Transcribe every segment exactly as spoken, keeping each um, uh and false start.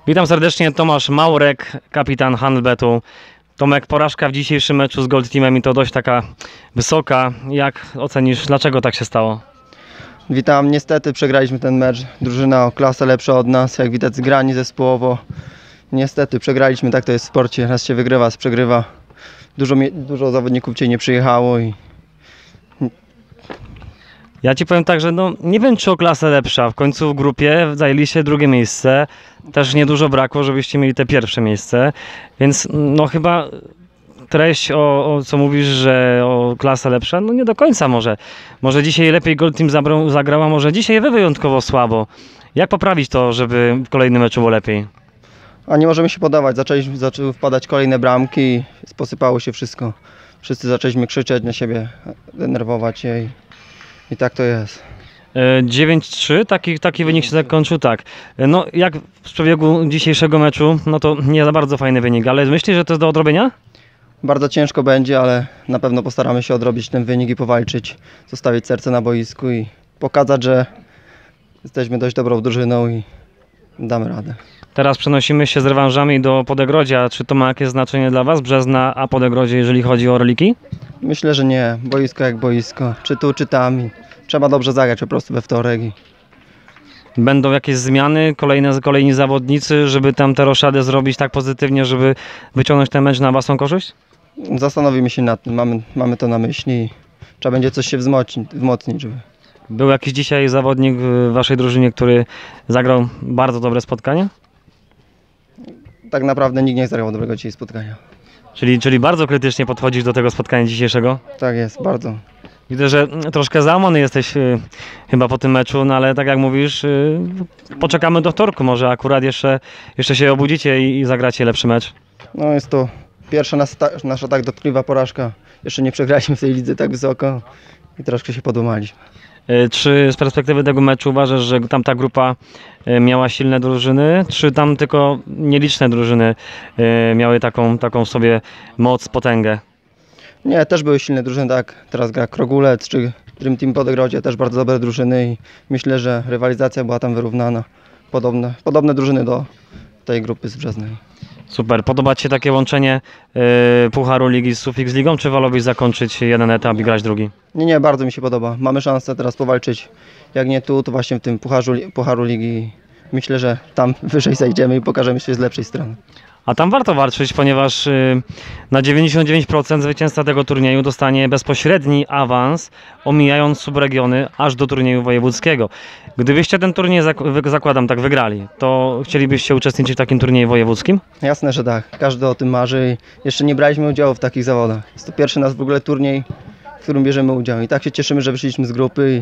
Witam serdecznie, Tomasz Małrek, kapitan Handbetu. Tomek, porażka w dzisiejszym meczu z Gold Teamem i to dość taka wysoka. Jak ocenisz, dlaczego tak się stało? Witam, niestety przegraliśmy ten mecz. Drużyna o klasę lepsza od nas, jak widać zgrani zespołowo. Niestety przegraliśmy, tak to jest w sporcie, raz się wygrywa, raz przegrywa. Dużo, dużo zawodników dzisiaj nie przyjechało i Ja Ci powiem tak, że no, nie wiem, czy o klasę lepsza. W końcu w grupie zajęliście drugie miejsce. Też niedużo brakło, żebyście mieli te pierwsze miejsce. Więc no chyba treść, o, o co mówisz, że o klasę lepsza, no nie do końca może. Może dzisiaj lepiej Gold Team zabrał, zagrał, a może dzisiaj wy wyjątkowo słabo. Jak poprawić to, żeby w kolejnym meczu było lepiej? A nie możemy się podawać, zaczęliśmy, zaczęły wpadać kolejne bramki i posypało się wszystko. Wszyscy zaczęliśmy krzyczeć na siebie, denerwować się i, i tak to jest. dziewięć trzy, taki, taki wynik się zakończył, tak. No jak w przebiegu dzisiejszego meczu, no to nie za bardzo fajny wynik, ale myślisz, że to jest do odrobienia? Bardzo ciężko będzie, ale na pewno postaramy się odrobić ten wynik i powalczyć, zostawić serce na boisku i pokazać, że jesteśmy dość dobrą drużyną i damy radę. Teraz przenosimy się z rewanżami do Podegrodzia. Czy to ma jakieś znaczenie dla Was, Brzezna, a Podegrodzie, jeżeli chodzi o reliki? Myślę, że nie. Boisko jak boisko. Czy tu, czy tam. I trzeba dobrze zagrać po prostu we wtorek. I Będą jakieś zmiany, kolejne, kolejni zawodnicy, żeby tam tę roszadę zrobić tak pozytywnie, żeby wyciągnąć ten mecz na własną korzyść? zastanowimy się nad tym. Mamy, mamy to na myśli i trzeba będzie coś się wzmocnić, wzmocnić żeby... Był jakiś dzisiaj zawodnik w Waszej drużynie, który zagrał bardzo dobre spotkanie? Tak naprawdę nikt nie zagrał dobrego dzisiaj spotkania. Czyli, czyli bardzo krytycznie podchodzisz do tego spotkania dzisiejszego? Tak jest, bardzo. Widzę, że troszkę załamany jesteś y, chyba po tym meczu, no ale tak jak mówisz, y, poczekamy do wtorku, może akurat jeszcze, jeszcze się obudzicie i, i zagracie lepszy mecz. No jest to pierwsza nas, nasza tak dotkliwa porażka. Jeszcze nie przegraliśmy w tej lidze tak wysoko i troszkę się podłamaliśmy. Y, czy z perspektywy tego meczu uważasz, że tam ta grupa y, miała silne drużyny, czy tam tylko nieliczne drużyny y, miały taką, taką w sobie moc, potęgę? Nie, też były silne drużyny, tak. Teraz gra Krogulec czy Dream Team Podegrodzie, też bardzo dobre drużyny i myślę, że rywalizacja była tam wyrównana. Podobne, podobne drużyny do tej grupy z Brzeznej. Super. Podoba Ci się takie łączenie y, Pucharu Ligi z Sufix Ligą, czy wolałbyś zakończyć jeden etap i grać drugi? Nie, nie, bardzo mi się podoba. Mamy szansę teraz powalczyć. Jak nie tu, to właśnie w tym Pucharzu, Pucharu Ligi. Myślę, że tam wyżej zejdziemy i pokażemy się z lepszej strony. A tam warto walczyć, ponieważ y, na dziewięćdziesiąt dziewięć procent zwycięzca tego turnieju dostanie bezpośredni awans, omijając subregiony aż do turnieju wojewódzkiego. Gdybyście ten turniej, zak- zakładam, tak wygrali, to chcielibyście uczestniczyć w takim turnieju wojewódzkim? Jasne, że tak. Każdy o tym marzy i jeszcze nie braliśmy udziału w takich zawodach. Jest to pierwszy nasz w ogóle turniej, w którym bierzemy udział. I tak się cieszymy, że wyszliśmy z grupy.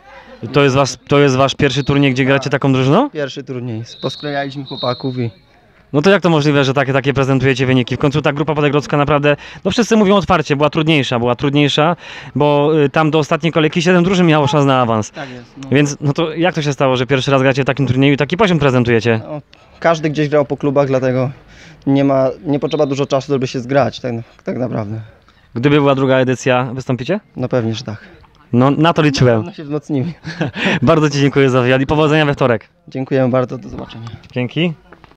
I To jest, was, to jest wasz pierwszy turniej, gdzie gracie taką drużyną? pierwszy turniej. Posklejaliśmy chłopaków i No to jak to możliwe, że takie, takie prezentujecie wyniki? W końcu ta grupa podegrodzka naprawdę, no wszyscy mówią otwarcie, była trudniejsza, była trudniejsza, bo y, tam do ostatniej kolejki siedem drużyn miało szans na awans. tak jest. No. Więc no to jak to się stało, że pierwszy raz gracie w takim turnieju i taki poziom prezentujecie? No, każdy gdzieś grał po klubach, dlatego nie ma, nie potrzeba dużo czasu, żeby się zgrać, tak, tak naprawdę. Gdyby była druga edycja, wystąpicie? No pewnie, że tak. No na to liczyłem. No się wzmocnimy. Bardzo Ci dziękuję za wywiad i powodzenia we wtorek. Dziękujemy bardzo, do zobaczenia. Dzięki.